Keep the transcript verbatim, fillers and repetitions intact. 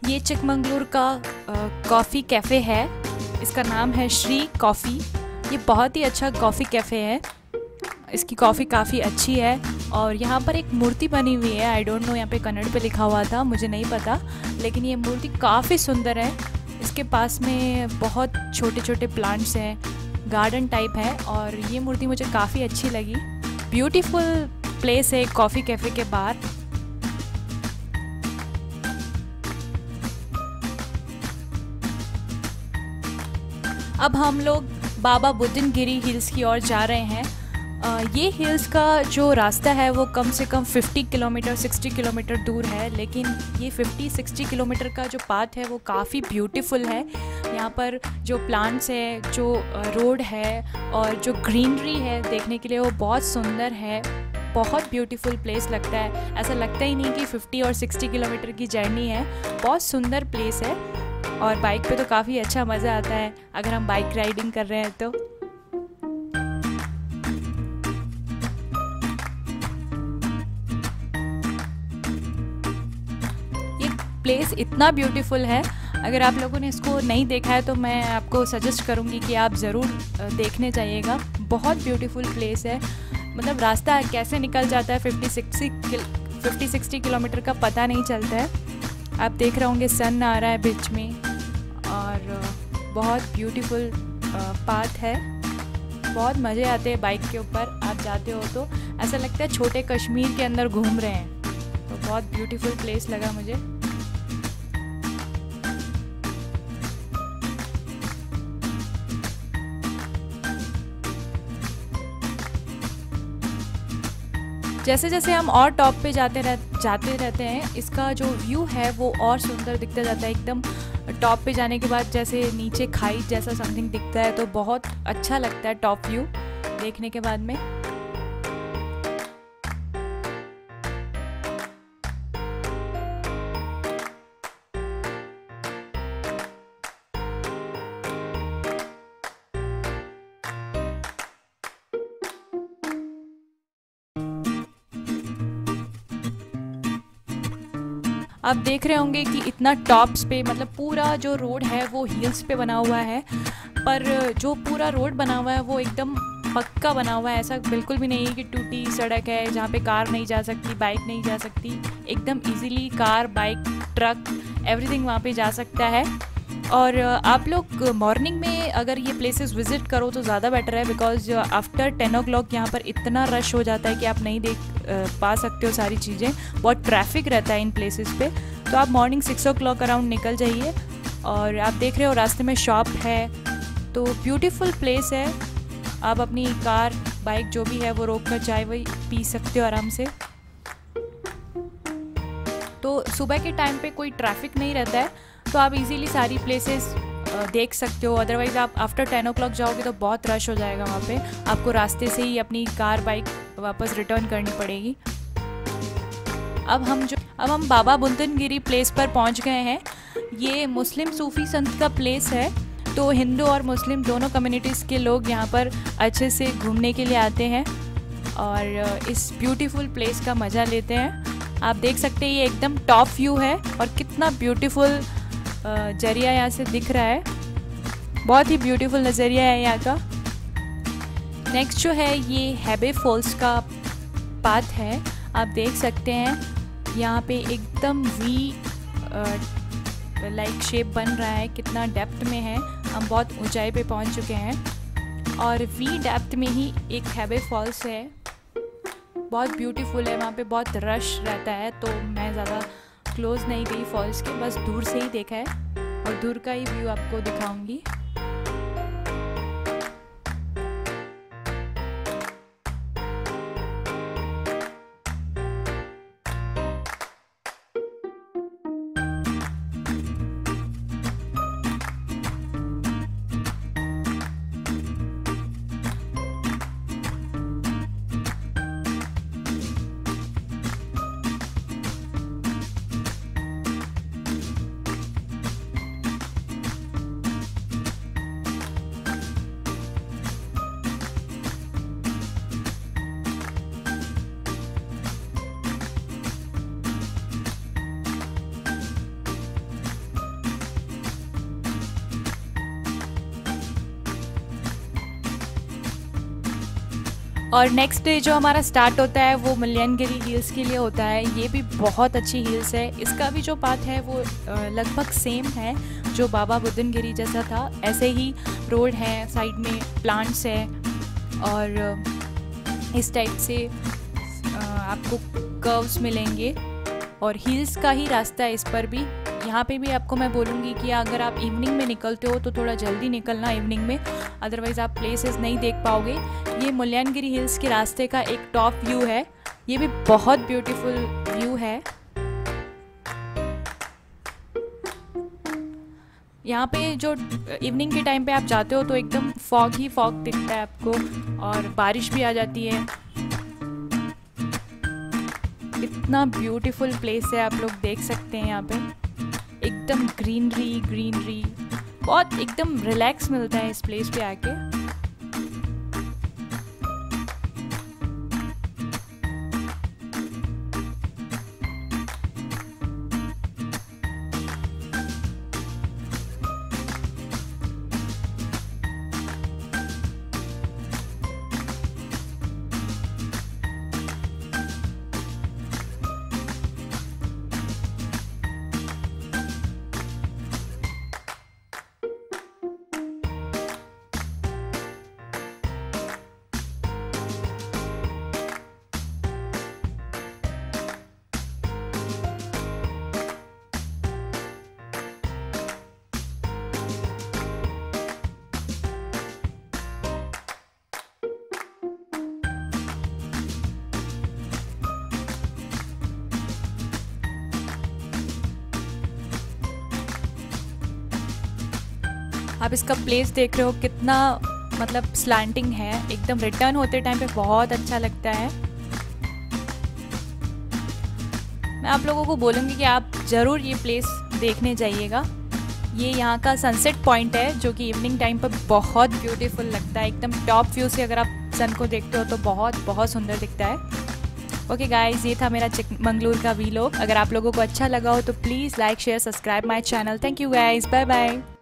ये चिकमंगलूर का coffee cafe है। इसका नाम है श्री कॉफ़ी। ये बहुत ही अच्छा कॉफ़ी कैफ़े है। इसकी कॉफ़ी काफ़ी अच्छी है और यहाँ पर एक मूर्ति बनी हुई है। आई डोंट नो, यहाँ पे कन्नड़ पे लिखा हुआ था, मुझे नहीं पता, लेकिन ये मूर्ति काफ़ी सुंदर है। इसके पास में बहुत छोटे छोटे प्लांट्स हैं, गार्डन टाइप है, और ये मूर्ति मुझे काफ़ी अच्छी लगी। ब्यूटीफुल प्लेस है कॉफ़ी कैफ़े के बाहर। अब हम लोग बाबा बुदनगिरी हिल्स की ओर जा रहे हैं। आ, ये हिल्स का जो रास्ता है वो कम से कम पचास किलोमीटर साठ किलोमीटर दूर है, लेकिन ये पचास साठ किलोमीटर का जो पाथ है वो काफ़ी ब्यूटीफुल है। यहाँ पर जो प्लांट्स है, जो रोड है और जो ग्रीनरी है देखने के लिए वो बहुत सुंदर है। बहुत ब्यूटीफुल प्लेस लगता है, ऐसा लगता ही नहीं कि पचास और साठ किलोमीटर की जर्नी है। बहुत सुंदर प्लेस है और बाइक पे तो काफ़ी अच्छा मज़ा आता है अगर हम बाइक राइडिंग कर रहे हैं तो। ये प्लेस इतना ब्यूटीफुल है, अगर आप लोगों ने इसको नहीं देखा है तो मैं आपको सजेस्ट करूँगी कि आप ज़रूर देखने जाइएगा। बहुत ब्यूटीफुल प्लेस है। मतलब रास्ता कैसे निकल जाता है पचास साठ किलोमीटर का पता नहीं चलता है। आप देख रहे होंगे सन आ रहा है बीच में और बहुत ब्यूटीफुल पाथ है। बहुत मज़े आते हैं बाइक के ऊपर। आप जाते हो तो ऐसा लगता है छोटे कश्मीर के अंदर घूम रहे हैं। तो बहुत ब्यूटीफुल प्लेस लगा मुझे। जैसे जैसे हम और टॉप पे जाते रह जाते रहते हैं, इसका जो व्यू है वो और सुंदर दिखता जाता है। एकदम टॉप पे जाने के बाद जैसे नीचे खाई जैसा समथिंग दिखता है, तो बहुत अच्छा लगता है टॉप व्यू देखने के बाद में। आप देख रहे होंगे कि इतना टॉप्स पे, मतलब पूरा जो रोड है वो हिल्स पे बना हुआ है, पर जो पूरा रोड बना हुआ है वो एकदम पक्का बना हुआ है। ऐसा बिल्कुल भी नहीं है कि टूटी सड़क है जहाँ पे कार नहीं जा सकती, बाइक नहीं जा सकती। एकदम easily car, bike, truck, everything वहाँ पे जा सकता है। और आप लोग मॉर्निंग में अगर ये प्लेसेस विज़िट करो तो ज़्यादा बेटर है, because after ten o'clock यहाँ पर इतना रश हो जाता है कि आप नहीं देख पा सकते हो सारी चीज़ें। बहुत ट्रैफिक रहता है इन प्लेसेस पे। तो आप morning six o'clock around निकल जाइए। और आप देख रहे हो रास्ते में शॉप है, तो ब्यूटीफुल प्लेस है। आप अपनी कार, बाइक जो भी है वो रोक कर चाय वही पी सकते हो आराम से। तो सुबह के टाइम पे कोई ट्रैफिक नहीं रहता है, तो आप इजीली सारी प्लेसेस देख सकते हो। अदरवाइज़ आप आफ्टर टेन ओ क्लॉक जाओगे तो बहुत रश हो जाएगा वहाँ पे। आपको रास्ते से ही अपनी कार, बाइक वापस रिटर्न करनी पड़ेगी। अब हम जो अब हम बाबा बुदनगिरी प्लेस पर पहुँच गए हैं। ये मुस्लिम सूफ़ी संत का प्लेस है, तो हिंदू और मुस्लिम दोनों कम्युनिटीज़ के लोग यहाँ पर अच्छे से घूमने के लिए आते हैं और इस ब्यूटीफुल प्लेस का मज़ा लेते हैं। आप देख सकते हैं ये एकदम टॉप व्यू है और कितना ब्यूटीफुल जरिया यहाँ से दिख रहा है। बहुत ही ब्यूटीफुल नज़रिया है यहाँ का। नेक्स्ट जो है ये हैबे फॉल्स का पाथ है। आप देख सकते हैं यहाँ पे एकदम वी लाइक शेप बन रहा है। कितना डेप्थ में है, हम बहुत ऊंचाई पे पहुँच चुके हैं और वी डेप्थ में ही एक हैबे फॉल्स है। बहुत ब्यूटीफुल है। वहाँ पे बहुत रश रहता है, तो मैं ज़्यादा क्लोज नहीं गई फॉल्स के, बस दूर से ही देखा है और दूर का ही व्यू आपको दिखाऊंगी। और नेक्स्ट डे जो हमारा स्टार्ट होता है वो मुल्लायनगिरी हिल्स के लिए होता है। ये भी बहुत अच्छी हिल्स है। इसका भी जो पाथ है वो लगभग सेम है जो बाबा बुदनगिरी जैसा था। ऐसे ही रोड है, साइड में प्लांट्स है और इस टाइप से आपको कर्व्स मिलेंगे और हिल्स का ही रास्ता है इस पर भी। यहाँ पे भी आपको मैं बोलूँगी कि अगर आप इवनिंग में निकलते हो तो थोड़ा जल्दी निकलना इवनिंग में, अदरवाइज़ आप प्लेसेस नहीं देख पाओगे। ये मुल्लायनगिरी हिल्स के रास्ते का एक टॉप व्यू है। ये भी बहुत ब्यूटीफुल व्यू है। यहाँ पे जो इवनिंग के टाइम पे आप जाते हो तो एकदम फॉग ही फॉग दिखता है आपको और बारिश भी आ जाती है। इतना ब्यूटीफुल प्लेस है, आप लोग देख सकते हैं। यहाँ पे एकदम ग्रीनरी ग्रीनरी, बहुत एकदम रिलैक्स मिलता है इस प्लेस पे आके। आप इसका प्लेस देख रहे हो कितना मतलब स्लैंटिंग है, एकदम रिटर्न होते टाइम पे बहुत अच्छा लगता है। मैं आप लोगों को बोलूँगी कि आप ज़रूर ये प्लेस देखने जाइएगा। ये यहाँ का सनसेट पॉइंट है जो कि इवनिंग टाइम पर बहुत ब्यूटीफुल लगता है। एकदम टॉप व्यू से अगर आप सन को देखते हो तो बहुत बहुत सुंदर दिखता है। ओके गाइज, ये था मेरा चिकमंगलूर का व्लॉग। अगर आप लोगों को अच्छा लगा हो तो please like share subscribe my channel. Thank you guys, bye bye.